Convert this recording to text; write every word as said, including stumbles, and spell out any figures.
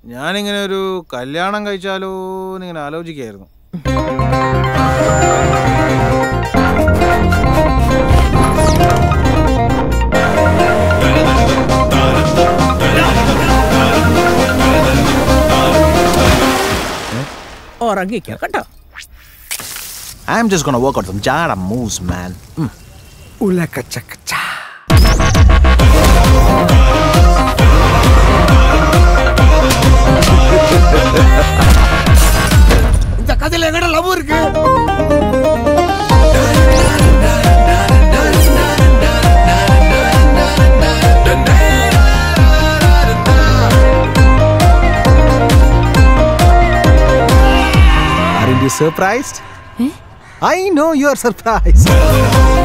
ഞാനിങ്ങനെ ഒരു കല്യാണം കഴിച്ചാലോ എന്നിങ്ങനെ ആലോചിക്കുകയായിരുന്നു. I'm just gonna work out some jada moves, man. Mm. Ulaka chaka cha. இந்த கதையில எங்கட லவ் இருக்கு? Aren't you surprised? Eh? I know you are surprised.